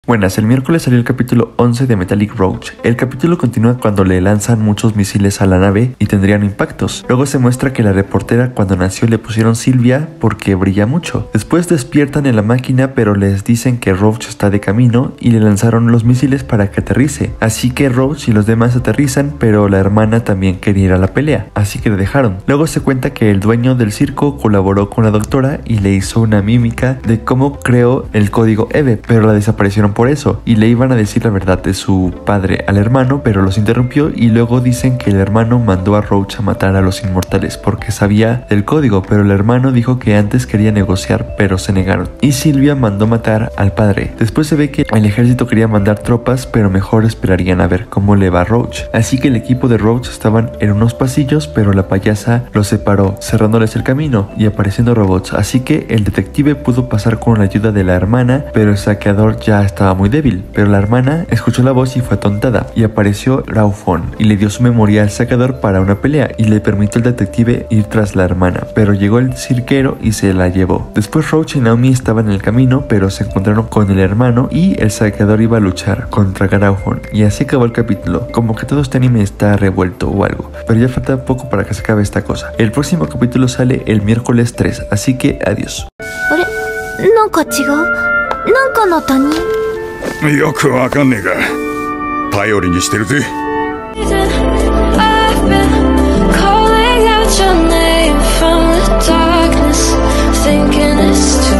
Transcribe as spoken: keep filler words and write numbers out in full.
Buenas, el miércoles salió el capítulo once de Metallic Roach. El capítulo continúa cuando le lanzan muchos misiles a la nave y tendrían impactos. Luego se muestra que la reportera cuando nació le pusieron Sylvia porque brilla mucho. Después despiertan en la máquina pero les dicen que Roach está de camino y le lanzaron los misiles para que aterrice. Así que Roach y los demás aterrizan, pero la hermana también quería ir a la pelea, así que le dejaron. Luego se cuenta que el dueño del circo colaboró con la doctora y le hizo una mímica de cómo creó el código EVE, pero la desaparecieron por eso y le iban a decir la verdad de su padre al hermano, pero los interrumpió y luego dicen que el hermano mandó a Roach a matar a los inmortales porque sabía del código, pero el hermano dijo que antes quería negociar, pero se negaron. Y Sylvia mandó matar al padre. Después se ve que el ejército quería mandar tropas, pero mejor esperarían a ver cómo le va a Roach. Así que el equipo de Roach estaban en unos pasillos, pero la payasa los separó, cerrándoles el camino y apareciendo robots. Así que el detective pudo pasar con la ayuda de la hermana, pero el saqueador ya estaba muy débil. Pero la hermana escuchó la voz y fue atontada, y apareció Raufon y le dio su memoria al saqueador para una pelea y le permitió al detective ir tras la hermana, pero llegó el cirquero y se la llevó. Después Roach y Naomi estaban en el camino, pero se encontraron con el hermano y el saqueador iba a luchar contra Raufon, y así acabó el capítulo. Como que todo este anime está revuelto o algo, pero ya falta poco para que se acabe esta cosa. El próximo capítulo sale el miércoles tres, así que adiós. よくわかんねえが頼りにしてるぜ。 I've been calling out your name from the darkness, thinking it's too